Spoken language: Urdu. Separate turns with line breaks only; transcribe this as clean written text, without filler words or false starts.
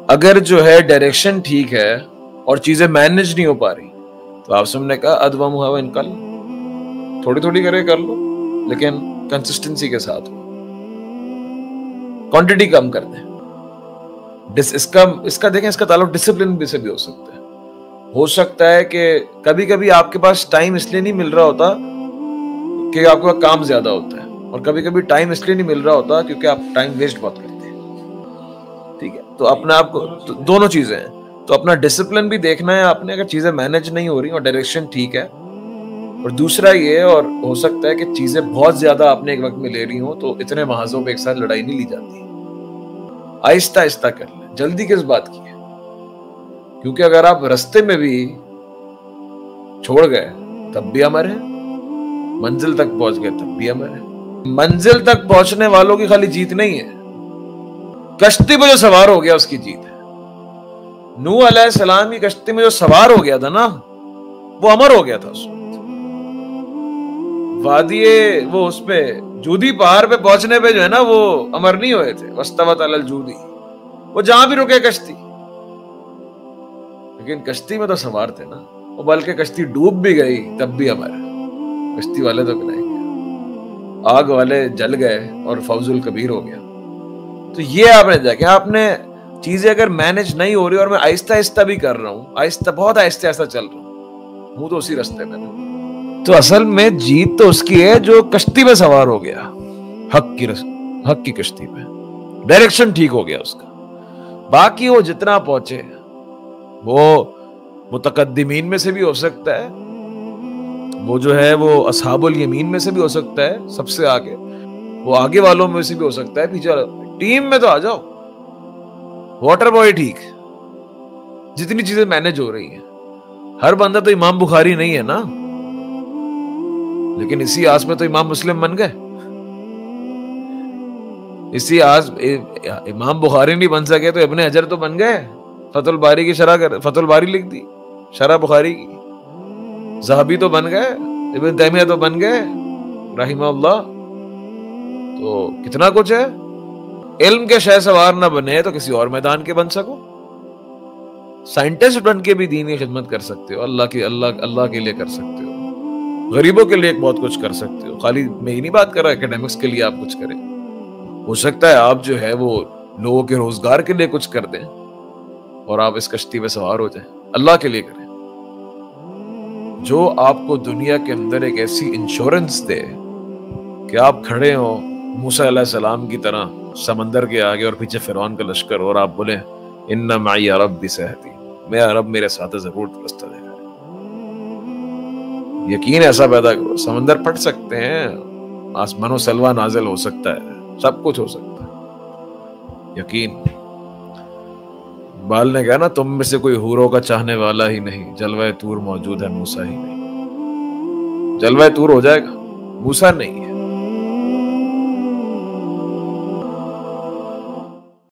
اگر جو ہے ڈائریکشن ٹھیک ہے اور چیزیں مینج نہیں ہو پا رہی تو آپ سب نے کہا ادوم ہوا انکل، تھوڑی تھوڑی کرے کر لو لیکن کنسسٹنسی کے ساتھ ہو، کوانٹٹی کم کر دیں۔ اس کا دیکھیں، اس کا تعلق ڈسپلن بھی سے بھی ہو سکتا ہے کہ کبھی کبھی آپ کے پاس ٹائم اس لیے نہیں مل رہا ہوتا کہ آپ کا کام زیادہ ہوتا ہے، اور کبھی کبھی ٹائم اس لیے نہیں مل رہا ہوتا کیونکہ آپ ٹائم ویسٹ بہت کرتے ہیں، ٹھیک ہے؟ تو اپنا آپ کو دونوں چیزیں ہیں، تو اپنا ڈسپلن بھی دیکھنا ہے آپ نے اگر چیزیں مینج نہیں ہو رہی اور ڈائریکشن ٹھیک ہے، اور دوسرا یہ، اور ہو سکتا ہے کہ چیزیں بہت زیادہ آپ نے ایک وقت میں لے رہی ہوں تو اتنے محاذوں پہ ایک ساتھ لڑائی نہیں لی جاتی، آہستہ آہستہ کر لیں، جلدی کس بات کی ہے؟ کیونکہ اگر آپ رستے میں بھی چھوڑ گئے تب بھی امر ہے، منزل تک پہنچ گئے تب بھی امر ہے۔ منزل تک پہنچنے والوں کی خالی جیت نہیں ہے، کشتی پہ جو سوار ہو گیا اس کی جیت ہے۔ نوح علیہ السلام کی کشتی میں جو سوار ہو گیا تھا نا، وہ امر ہو گیا تھا اس وقت۔ وادی وہ اس پہ جودی پہاڑ پہ پہنچنے پہ جو ہے نا وہ امر نہیں ہوئے تھے، واستوت علی الجودی، وہ جہاں بھی رکے کشتی، لیکن کشتی میں تو سوار تھے نا، وہ بلکہ کشتی ڈوب بھی گئی تب بھی امر ہے، کشتی والے تو نہیں گئے، آگ والے جل گئے اور فوز الکبیر ہو گیا۔ تو یہ آپ نے دیکھا، آپ نے چیزیں اگر مینج نہیں ہو رہی اور میں آہستہ آہستہ بھی کر رہا ہوں، آہستہ بہت آہستہ آہستہ چل رہا ہوں تو اسی رستے میں نا، تو اصل میں جیت تو اس کی ہے جو کشتی پہ سوار ہو گیا، حق کی کشتی پہ، ڈائریکشن ٹھیک ہو گیا اس کا۔ باقی وہ جتنا پہنچے، وہ متقدمین میں سے بھی ہو سکتا ہے، وہ جو ہے وہ اصحاب الیمین میں سے بھی ہو سکتا ہے، سب سے آگے، وہ آگے والوں میں سے بھی ہو سکتا ہے، پیچھے ٹیم میں تو آ جاؤ، واٹر بوائے ٹھیک، جتنی چیزیں مینج ہو رہی ہیں۔ ہر بندہ تو امام بخاری نہیں ہے نا، لیکن اسی آس میں تو امام مسلم بن گئے، اسی آس امام بخاری نہیں بن سکے تو ابن حجر تو بن گئے، فتح الباری کی شرح فتح الباری لکھ دی، شرح بخاری کی، ذہبی تو بن گئے، ابن تیمیہ تو بن گئے رحمہ اللہ۔ تو کتنا کچھ ہے، علم کے شہ سوار نہ بنے تو کسی اور میدان کے بن سکو، سائنٹسٹ بن کے بھی دین کی خدمت کر سکتے ہو، اللہ کے لیے کر سکتے ہو، غریبوں کے لیے بہت کچھ کر سکتے ہو۔ خالی میں ہی نہیں بات کر رہا اکیڈمکس کے لیے آپ کچھ کریں، ہو سکتا ہے آپ جو ہے وہ لوگوں کے روزگار کے لیے کچھ کر دیں اور آپ اس کشتی پہ سوار ہو جائیں، اللہ کے لیے کریں جو آپ کو دنیا کے اندر ایک ایسی انشورنس دے کہ آپ کھڑے ہو موسیٰ علیہ السلام کی طرح سمندر کے آگے اور پیچھے فرعون کا لشکر، اور آپ بولیں ان معی ربی سیہدین، میرا رب میرے ساتھ ضرور رستہ دے گا۔ یقین ایسا پیدا کرو، سمندر پھٹ سکتے ہیں، آسمان و سلوہ نازل ہو سکتا ہے، سب کچھ ہو سکتا ہے، یقین۔ بال نے کہا نا تم میں سے کوئی حوروں کا چاہنے والا ہی نہیں، جلوہ طور موجود ہے موسیٰ ہی نہیں، جلوہ طور ہو جائے گا، موسیٰ نہیں ہے۔